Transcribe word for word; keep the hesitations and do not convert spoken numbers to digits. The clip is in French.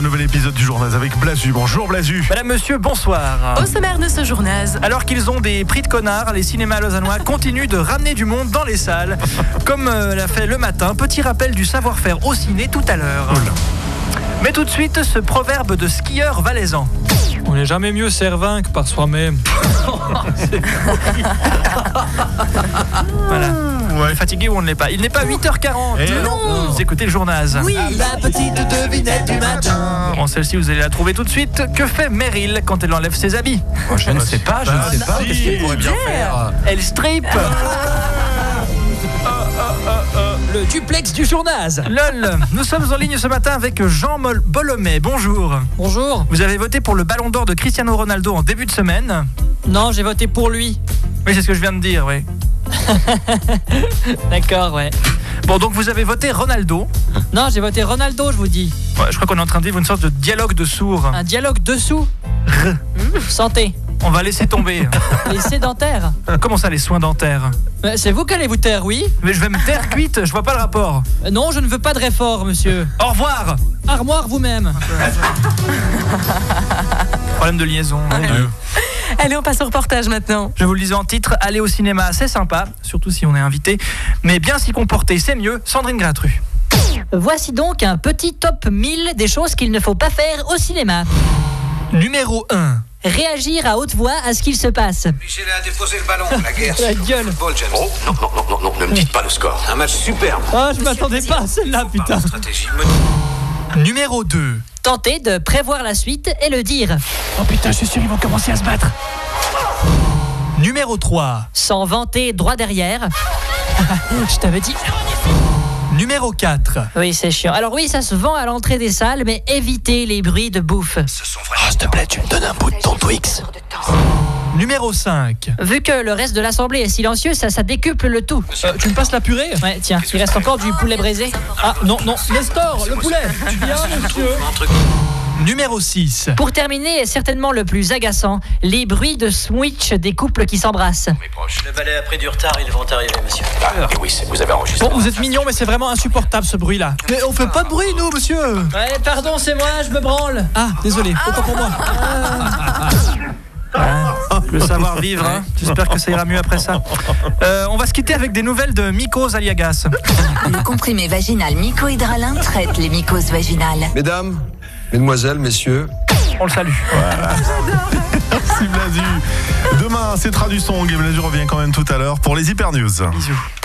nouvel épisode du Journal avec Blazu. Bonjour Blazu. Madame, monsieur, bonsoir. Au sommaire de ce journal. Alors qu'ils ont des prix de connards, les cinémas lausannois continuent de ramener du monde dans les salles. Comme euh, l'a fait le matin, petit rappel du savoir-faire au ciné tout à l'heure. Oula. Mais tout de suite, ce proverbe de skieur valaisan. On n'est jamais mieux servin que par soi-même. Voilà. Ouais. Fatigué ou on ne l'est pas. Il n'est pas huit heures quarante. Eh non. Vous écoutez le journal. Oui, la petite devinette du matin. Bon, celle-ci, vous allez la trouver tout de suite. Que fait Meryl quand elle enlève ses habits? Oh, je ne sais pas, je ne sais pas. si. Qu'est-ce qu'il pourrait bien faire? Elle strip. Le duplex du journal. Lol. Nous sommes en ligne ce matin avec Jean Mol- Bolomé. Bonjour. Bonjour. Vous avez voté pour le Ballon d'Or de Cristiano Ronaldo en début de semaine. Non, j'ai voté pour lui. Oui, c'est ce que je viens de dire, oui. D'accord, ouais. Bon, donc vous avez voté Ronaldo. Non, j'ai voté Ronaldo, je vous dis. Ouais, je crois qu'on est en train de vivre une sorte de dialogue de sourds. Un dialogue dessous. R. Santé. On va laisser tomber. Les sédentaires. Comment ça, les soins dentaires? Euh, C'est vous qui allez vous taire, oui? Mais je vais me taire cuite, je vois pas le rapport. Euh, Non, je ne veux pas de réfort, monsieur. Au revoir. Armoire vous-même. Problème de liaison. mon Dieu. allez, on passe au reportage maintenant. Je vous le disais en titre, aller au cinéma, c'est sympa, surtout si on est invité. Mais bien s'y comporter, c'est mieux. Sandrine Gratru. Voici donc un petit top mille des choses qu'il ne faut pas faire au cinéma. Numéro un. Réagir à haute voix à ce qu'il se passe. Michel a déposé le ballon. La guerre. La c'est le gueule. football, James. Oh, non, non, non, non, non, ne me dites pas le score. Un match superbe. Oh, je m'attendais pas à celle-là, putain. Stratégie. Numéro deux. Tenter de prévoir la suite et le dire. Oh putain, je suis sûr, ils vont commencer à se battre. Numéro trois. Sans vanter droit derrière. Je t'avais dit. Numéro quatre. Oui, c'est chiant. Alors oui, ça se vend à l'entrée des salles, mais évitez les bruits de bouffe. Ce sont vraiment. Ah, s'il te plaît, tu me donnes un bout de ton Twix. Numéro cinq. Vu que le reste de l'assemblée est silencieux, ça, ça décuple le tout. Euh, tu me passes la purée? Ouais, tiens, il reste encore du poulet braisé. Ah, non, non. Nestor, le poulet. Bien, monsieur. Un truc. Numéro six. Pour terminer, et certainement le plus agaçant, les bruits de switch des couples qui s'embrassent. Mes proches. Le balai a pris du retard, ils vont arriver, monsieur. Ah, et oui, c'est- vous avez enregistré. Bon, vous êtes mignon, mais c'est vraiment insupportable ce bruit-là. Mais on fait pas de bruit, nous, monsieur. Ouais, pardon, c'est moi, je me branle. Ah, désolé, autant pour moi. Le savoir-vivre, hein. J'espère que ça ira mieux après ça. Euh, on va se quitter avec des nouvelles de Mycose Aliagas. Le comprimé vaginal Mycohydralin traite les mycoses vaginales. Mesdames, mesdemoiselles, messieurs, On le salue. Merci Blazu. Demain, c'est Tradusong et Blazu revient quand même tout à l'heure pour les Hyper News. Bisous.